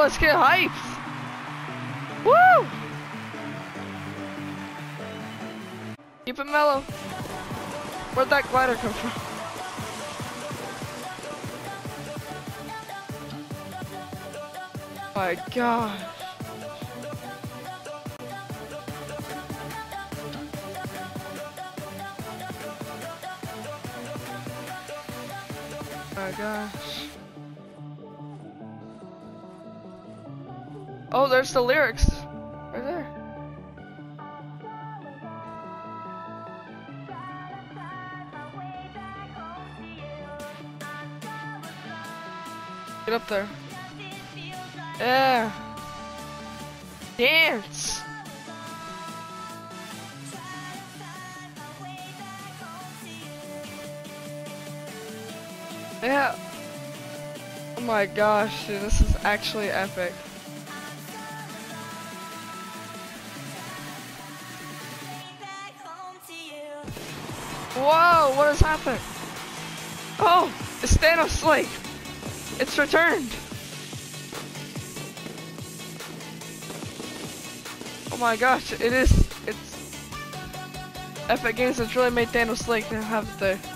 let's get hyped. Woo! Keep it mellow. Where'd that glider come from? Oh my gosh. Oh my gosh. Oh, there's the lyrics. Right there. Get up there. Yeah. Dance. Yeah. Oh my gosh, dude, this is actually epic. Whoa, what has happened? Oh, it's Thanos Lake. It's returned. Oh my gosh, it's Epic Games has really made Thanos Lake to have it there.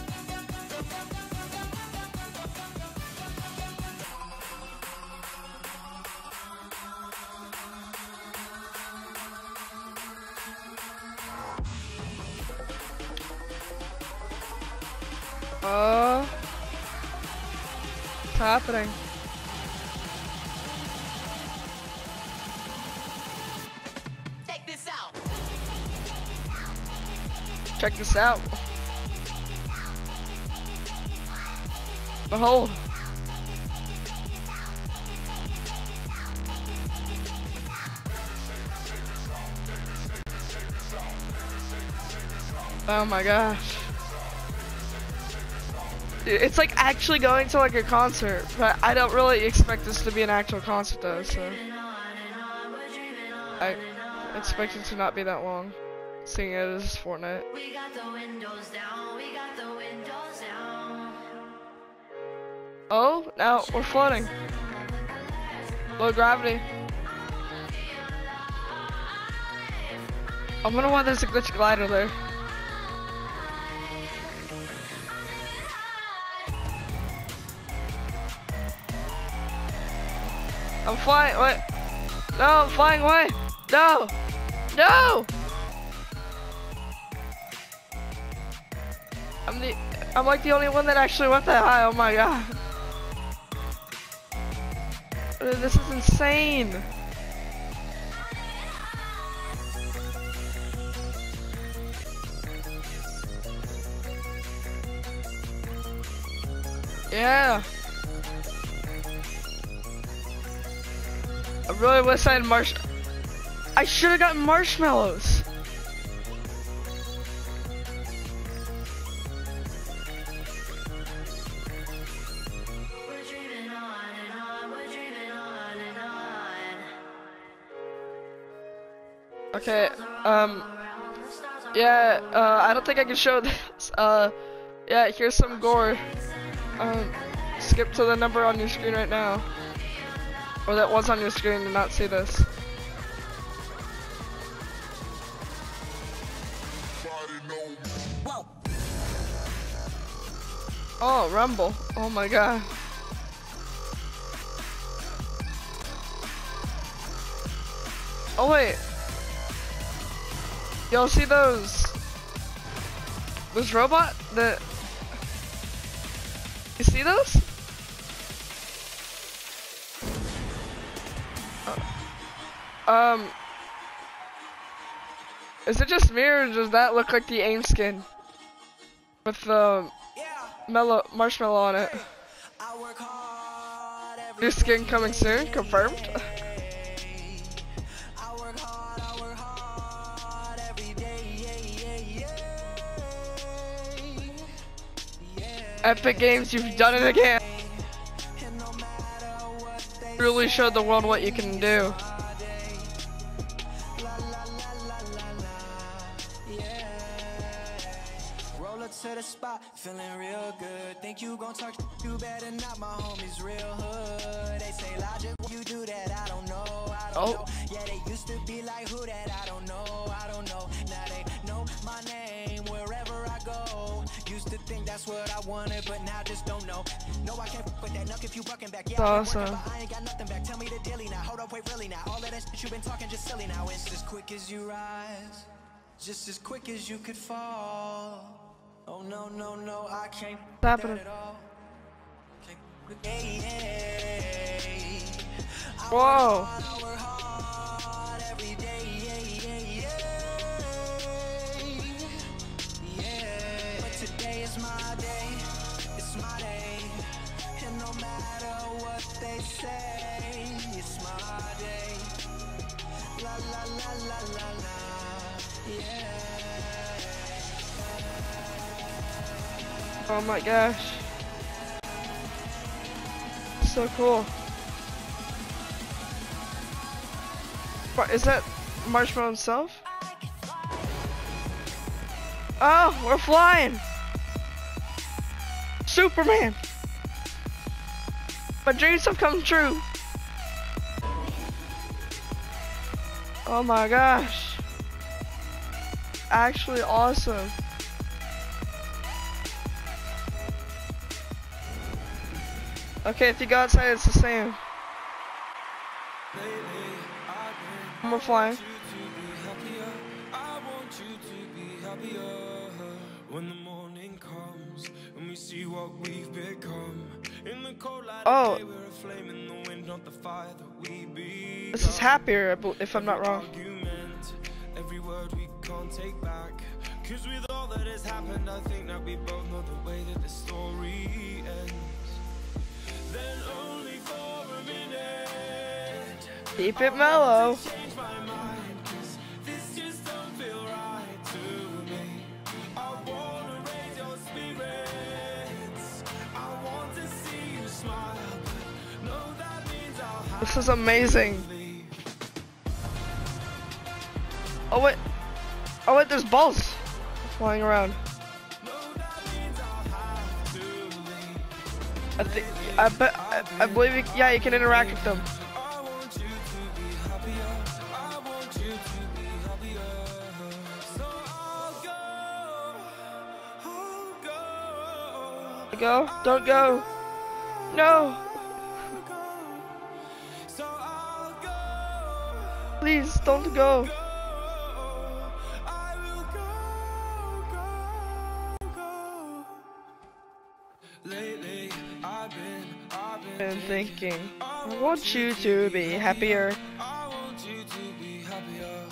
What's happening? Check this out. Check this out. Behold. Oh my gosh. Dude, it's like actually going to like a concert, but I don't really expect this to be an actual concert though, so I expect it to not be that long, seeing it as Fortnite. We got the windows down. We got the windows down. Oh, now we're floating. Low gravity. I wonder why there's a glitch glider there. I'm flying, wait. No, I'm flying away. No! No! I'm like the only one that actually went that high, oh my god. This is insane. Yeah. I really wish I had I should have gotten marshmallows. We're dreaming on and on. We're dreaming on and on. Okay, yeah, I don't think I can show this. Yeah, here's some gore. Skip to the number on your screen right now. Or that was on your screen to not see this. Whoa. Oh, Rumble. Oh my god. Oh wait. Y'all see those robot that you see those? Is it just me or does that look like the AIM skin? With the marshmallow on it. New skin coming soon, confirmed. Epic Games, you've done it again. Really showed the world what you can do. Roll up to the spot, feeling real good. Think you gon' talk, you better not, my homies real hood. They say logic, you do that, I don't know, I don't know. Yeah, they used to be like, who that, I don't know, I don't know. Now they know my name wherever I go. Used to think that's what I wanted, but now just don't know. No, I can't fuck with that knuck if you bucking back. Yeah, I've been working, but I ain't got nothing back. Tell me the dilly now, hold up, wait, really now. All of that shit you been talking just silly now. It's as quick as you rise, just as quick as you could fall. Oh no, no, no, I can't What's that happening? at all. Hey, Whoa. I work hard every day. Yeah, but today is my day. It's my day. And no matter what they say, it's my day. La la la la la la. Yeah. Oh my gosh. So cool. What, is that Marshmallow himself? Oh, we're flying! Superman! My dreams have come true! Oh my gosh. Actually awesome. Okay, if you go outside, it's the same. We're flying. When the morning comes and we see what we've become. In the cold light Oh. of day, we're a flame in the wind, not the fire that we be. This is Happier, if I'm not wrong. Argument, every word we can't take back. Cause with all that has happened, I think that we both know the way that the story ends. Then only for a minute. Keep it mellow. Change my mind, cause this just don't feel right to me. I wanna raise your spirits. I want to see you smile. But no, that means I'll have This is amazing. to leave. Oh wait. Oh wait, there's balls flying around. No, that means I'll have to leave. I think I believe you, yeah, you can interact with them. I want you to be happier. I want you to be happier. So I'll go. Go, don't go. No, So I'll go. please don't go. I will go. Lately, I've been And thinking, I want you to be happier. I want you to be happier.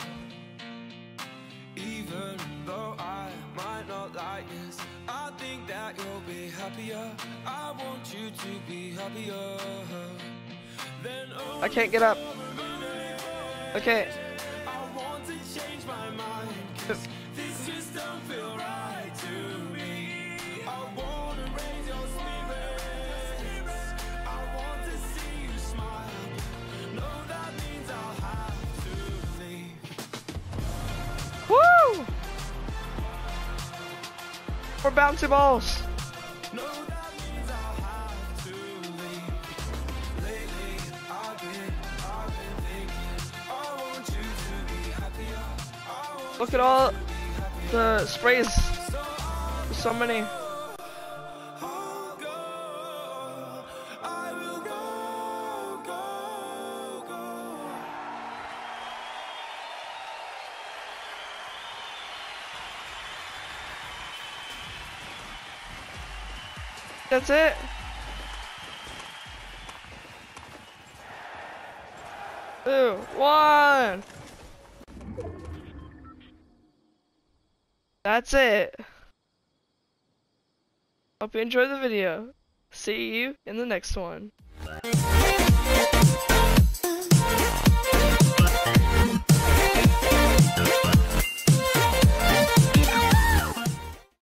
Even though I might not like this, I think that you'll be happier. I want you to be happier. Then I can't get up. Okay. I want to change my mind. This just don't feel right to me. I wanna raise your spirits. I want to see you smile. No, that means I'll have to leave. Woo! We're bouncy balls. No, that means I'll have to leave. Lately, I've been thinking. I want you to be happier. I want Look at all the sprays. So many. I'll go. I will go, go, go. That's it. Two, one. That's it. Hope you enjoyed the video. See you in the next one.